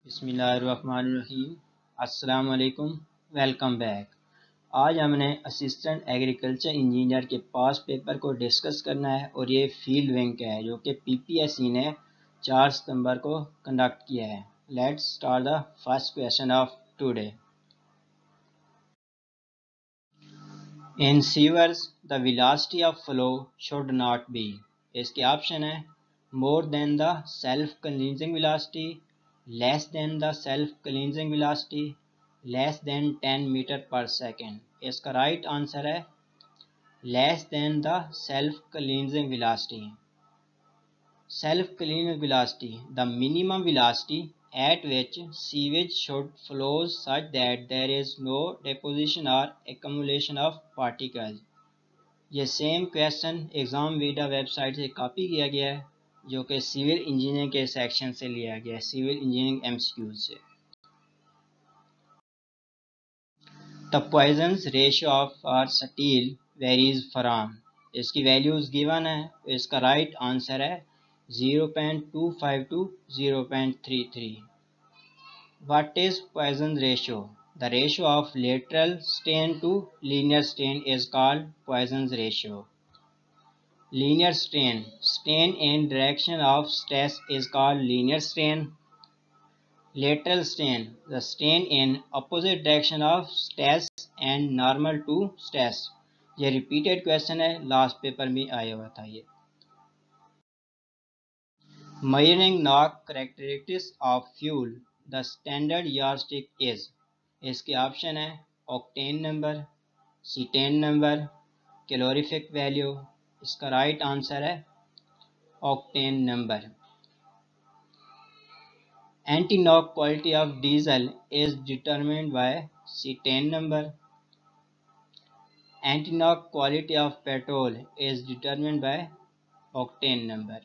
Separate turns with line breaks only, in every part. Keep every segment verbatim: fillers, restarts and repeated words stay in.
बिस्मिल्लाहिर्रहमानिर्रहीम। अस्सलाम वालेकुम। Welcome back. आज हमने असिस्टेंट एग्रीकल्चर इंजीनियर के पास पेपर को डिस्कस करना है और ये फील्ड विंग का है जो कि पीपीएससी ने चार सितंबर को कंडक्ट किया है। Let's start the first question of today. In sewers the velocity of flow should not be. इसके ऑप्शन है more than the self cleansing velocity, less than the self cleansing velocity, less than ten meter per second। इसका right answer है less than the self cleansing velocity। self cleansing velocity, the minimum velocity at which sewage should flow such that there is no deposition or accumulation of particles। ये same question exam वीडा website से copy किया गया है जो कि civil engineering के section से लिया गया है, सिविल इंजीनियरिंग एमसीक्यू से। The Poisson's ratio of are steel varies from. इसकी वैल्यूज गिवन है तो इसका राइट आंसर है zero point two five to zero point three three. What is Poisson ratio? The ratio of lateral strain to linear strain is called Poisson's ratio. Linear strain, strain in direction of stress is called linear strain। Lateral strain, the strain in opposite direction of stress and normal to stress। ये repeated question है, last paper में आया हुआ था ये। Measuring knock characteristics of fuel, the standard yardstick is। इसके option है octane number, cetane number, calorific value। इसका राइट आंसर है octane number. Anti knock quality of diesel is determined by cetane number. Anti knock quality of petrol is determined by octane number.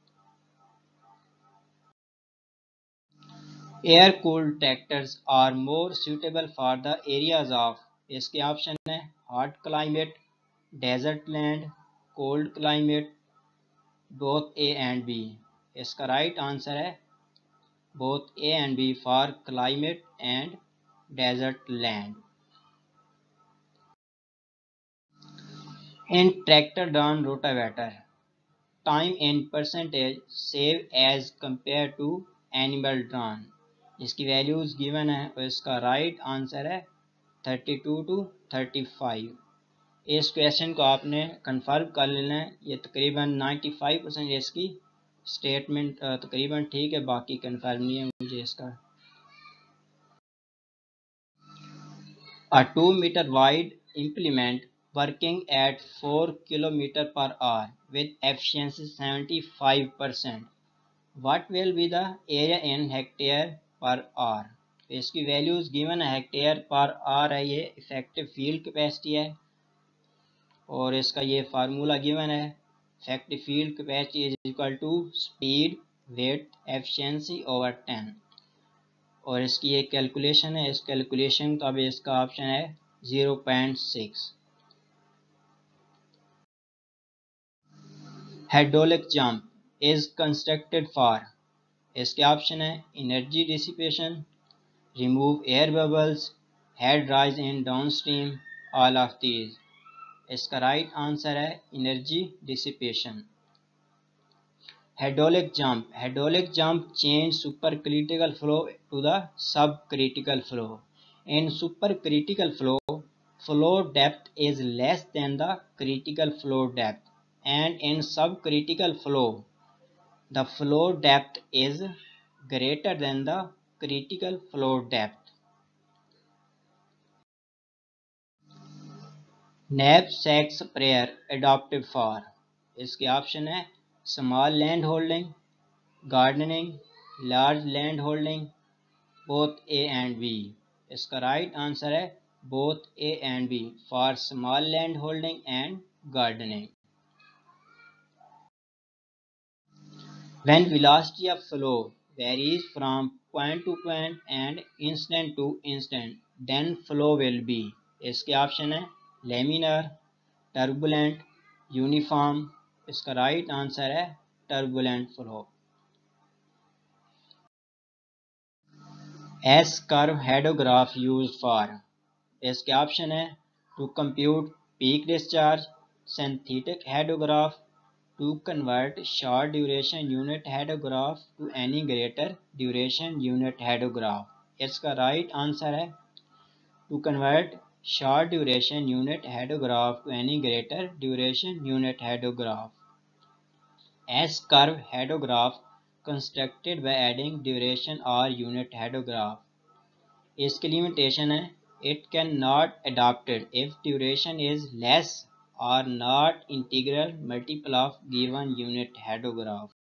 Air cooled tractors are more suitable for the areas of. इसके option है hot climate, desert land, cold climate, both A and B. इसका right answer है both A and B for climate and desert land. In tractor down rotavator, time in percentage save as compare to animal drawn. इसकी values given है और इसका right answer है thirty two to thirty five. इस question को आपने confirm कर लेना है। ये तकरीबन नाइन्टी फाइव परसेंट इसकी स्टेटमेंट तकरीबन ठीक है, बाकी कंफर्म नहीं है मुझे इसका। A two metre wide implement working at four kilometre per hour with efficiency seventy five percent. What will be the area in hectare per hour. इसकी वैल्यूज गिवन है, हेक्टेयर पर आवर है, ये effective field capacity है और इसका ये formula given है। Effective field capacity is equal to speed weight efficiency over ten और इसकी ये कैलकुलेशन है। इस कैलकुलेशन का भी इसका ऑप्शन है zero point six. Hydraulic jump is constructed for. इसके ऑप्शन है energy dissipation, remove air bubbles, head rise in downstream, all of these. इसका राइट आंसर है energy dissipation. Hydraulic jump, hydraulic jump change super critical flow to the sub critical flow. In super critical flow, flow depth is less than the critical flow depth and in sub critical flow the flow depth is greater then the critical flow depth. Knapsack sprayer adopted for. इसके option है small land holding, gardening, large land holding, both A and B. इसका right answer है both A and B for small land holding and gardening. When velocity of flow varies from point to point and instant to instant then flow will be. इसके option है laminar, turbulent, uniform. इसका right answer है turbulent flow. S curve hydrograph use for. इसके option है to compute peak discharge, synthetic hydrograph, to convert short duration unit hydrograph to any greater duration unit hydrograph. इसका right answer है to convert short duration unit hadograph to any greater duration unit hadograph. S-curve hadograph constructed by adding duration or unit hadograph. इसकी limitation है it cannot adopted if duration is less or not integral multiple of given unit hadograph.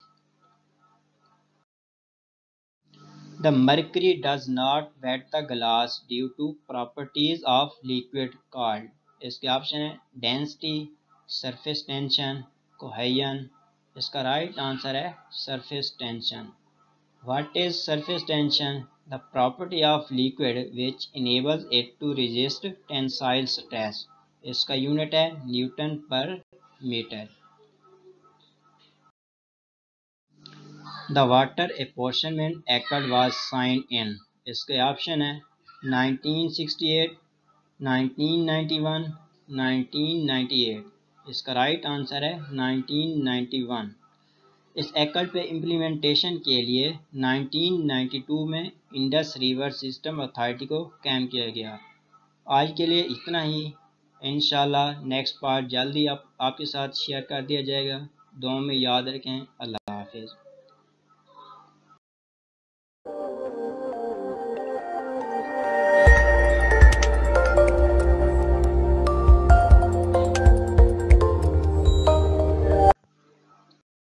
The mercury does not wet the glass due to properties of liquid called. इसके option है density, surface tension, cohesion. इसका right answer है surface tension. What is surface tension? The property of liquid which enables it to resist tensile stress. इसका unit है newton per metre. The water apportionment act was signed in. इसके option है nineteen sixty eight, nineteen ninety one, nineteen ninety eight. इसका right answer है nineteen ninety one. इस act पे implementation के लिए नाइनटीन नाइंटी टू में इंडस रिवर सिस्टम अथॉरिटी को कायम किया गया। आज के लिए इतना ही। इंशाल्लाह नेक्स्ट पार्ट जल्दी आप आपके साथ शेयर कर दिया जाएगा। दुआ में याद रखें। अल्लाह हाफिज़।